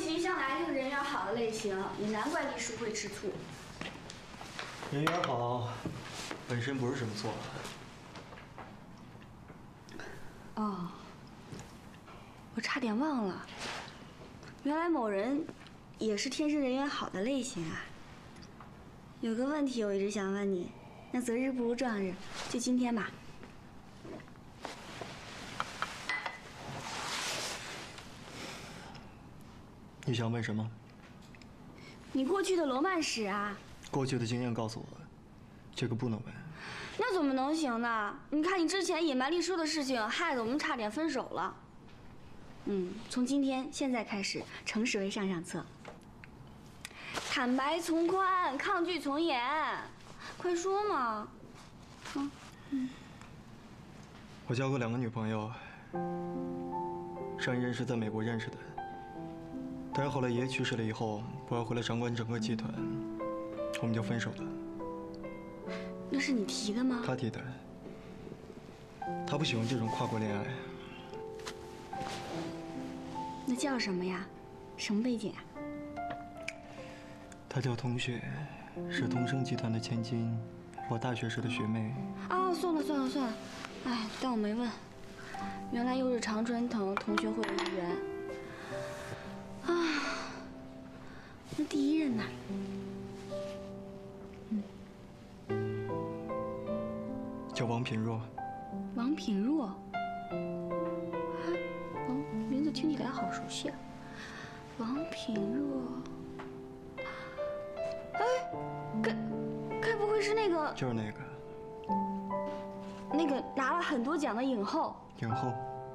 其一向来就是人缘好的类型，也难怪丽叔会吃醋。 人缘好，本身不是什么错。 哦，我差点忘了，原来某人也是天生人缘好的类型啊。有个问题我一直想问你，那择日不如撞日，就今天吧。 你想问什么？ 你过去的罗曼史啊。 过去的经验告诉我，这个不能问。 那怎么能行呢？你看你之前隐瞒丽叔的事情，害得我们差点分手了。从现在开始，诚实为上上策。坦白从宽，抗拒从严，快说嘛！ 我交过2个女朋友，上一任是在美国认识的，但是后来爷爷去世了以后，我要回来掌管整个集团，我们就分手了。 那是你提的吗？ 他提的。他不喜欢这种跨国恋爱。 那叫什么呀？什么背景啊？ 她叫同学，是同生集团的千金，我大学时的学妹。 哦，算了，哎，当我没问。原来又是常春藤同学会的一员。啊，那第一任呢？ 叫王品若。 王品若。名字听起来好熟悉啊。王品若。哎，该不会是那个？ 就是那个。 那个拿了很多奖的影后。 影后。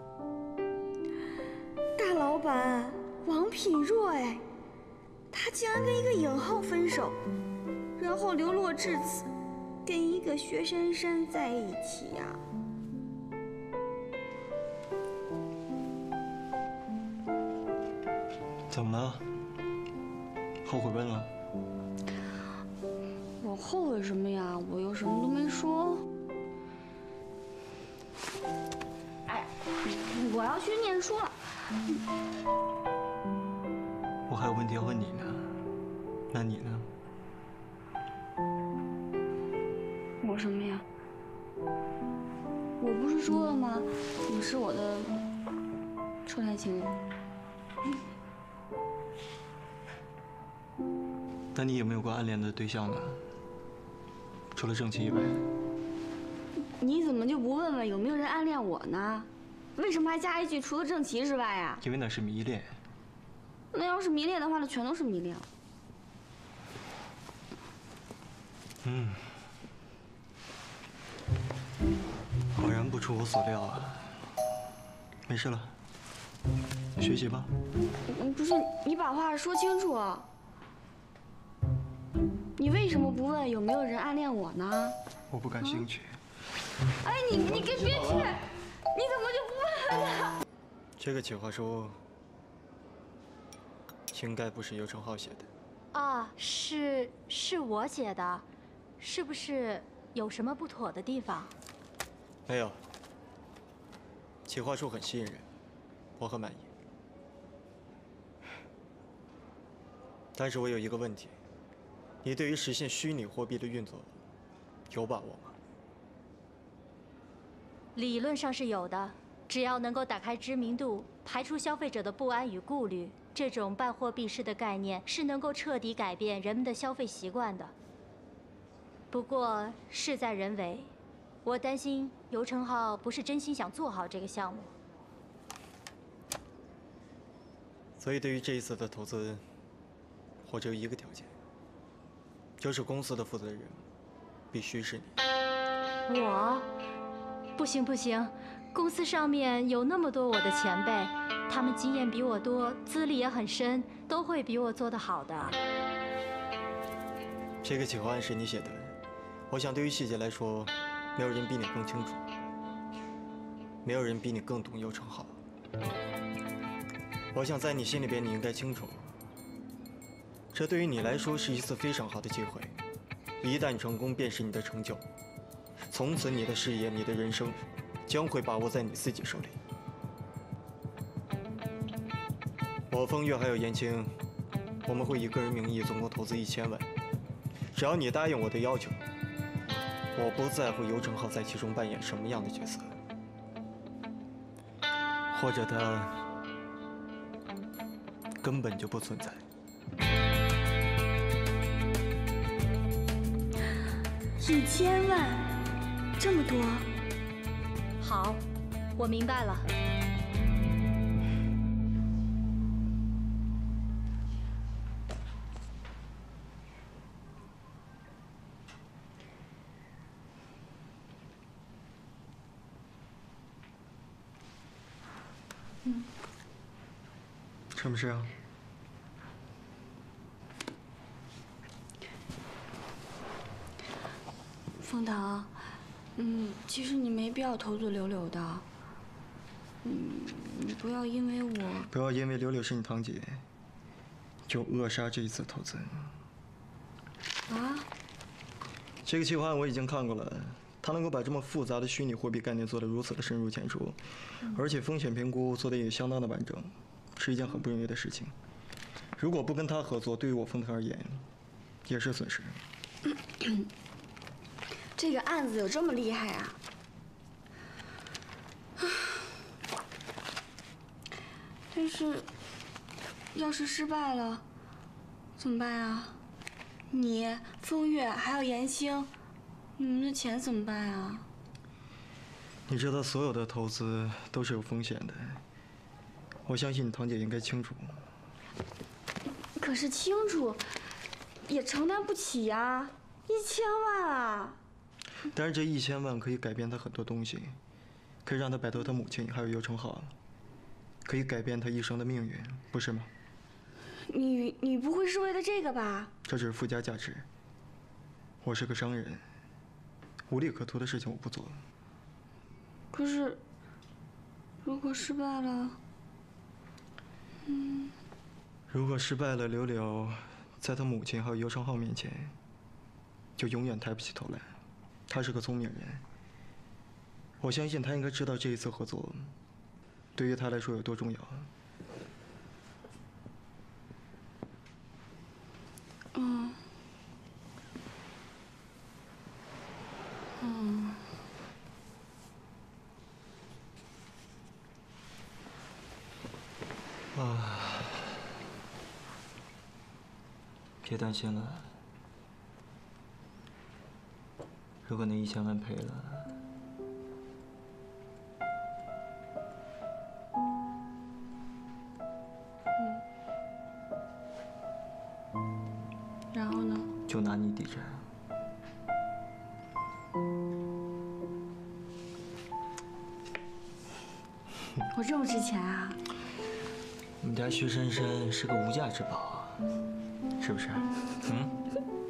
大老板王品若，哎，他竟然跟一个影后分手，然后流落至此，跟一个薛珊珊在一起呀。 怎么了？后悔问了？ 我后悔什么呀？我又什么都没说。哎，我要去念书了。 我还有问题要问你呢。那你呢？ 我什么呀？我不是说了吗？你是我的初恋情人。 那你有没有过暗恋的对象呢？除了郑琪以外。 你怎么就不问问有没有人暗恋我呢？为什么还加一句除了郑琪之外呀？ 因为那是迷恋。 那要是迷恋的话，那全都是迷恋了。 果然不出我所料啊。没事了，学习吧。 不是，你把话说清楚。你为什么不问有没有人暗恋我呢？ 我不感兴趣。 哎，你别去！你怎么就不问呢？ 这个企划书应该不是尤承浩写的。 啊，是我写的，是不是有什么不妥的地方？ 没有。企划书很吸引人，我很满意。但是我有一个问题。你对于实现虚拟货币的运作有把握吗？ 理论上是有的，只要能够打开知名度，排除消费者的不安与顾虑，这种半货币式的概念是能够彻底改变人们的消费习惯的。不过事在人为，我担心尤承浩不是真心想做好这个项目。 所以对于这一次的投资，我只有一个条件。就是公司的负责人必须是你。 我？不行，公司上面有那么多我的前辈，他们经验比我多，资历也很深，都会比我做得好的。 这个企划案是你写的，我想对于细节来说，没有人比你更清楚，没有人比你更懂尤承浩。我想在你心里边，你应该清楚。这对于你来说是一次非常好的机会，一旦成功，便是你的成就。从此，你的事业、你的人生，将会把握在你自己手里。 我风月还有燕青，我们会以个人名义总共投资1000万。只要你答应我的要求，我不在乎尤承浩在其中扮演什么样的角色，或者他根本就不存在。 1000万，这么多？ 好，我明白了。 什么事啊？ 枫糖，其实你没必要投资柳柳的。你不要因为我， 不要因为柳柳是你堂姐，就扼杀这一次投资。 啊？ 这个计划案我已经看过了，它能够把这么复杂的虚拟货币概念做得如此的深入浅出，而且风险评估做得也相当的完整，是一件很不容易的事情。如果不跟他合作，对于我枫糖而言，也是损失。 这个案子有这么厉害啊？但是，要是失败了，怎么办啊？你、风月还有严青，你们的钱怎么办啊？ 你知道所有的投资都是有风险的，我相信你堂姐应该清楚。 可是清楚，也承担不起呀，1000万啊！ 但是这1000万可以改变他很多东西，可以让他摆脱他母亲还有尤承浩，可以改变他一生的命运，不是吗？ 你不会是为了这个吧？ 这只是附加价值。我是个商人，无利可图的事情我不做。 可是，如果失败了， 如果失败了，柳柳在他母亲还有尤承浩面前，就永远抬不起头来。他是个聪明人，我相信他应该知道这一次合作对于他来说有多重要。别担心了，如果那1000万赔了， 然后呢？ 就拿你抵债。 我这么值钱啊？ 我们家薛珊珊是个无价之宝，是不是？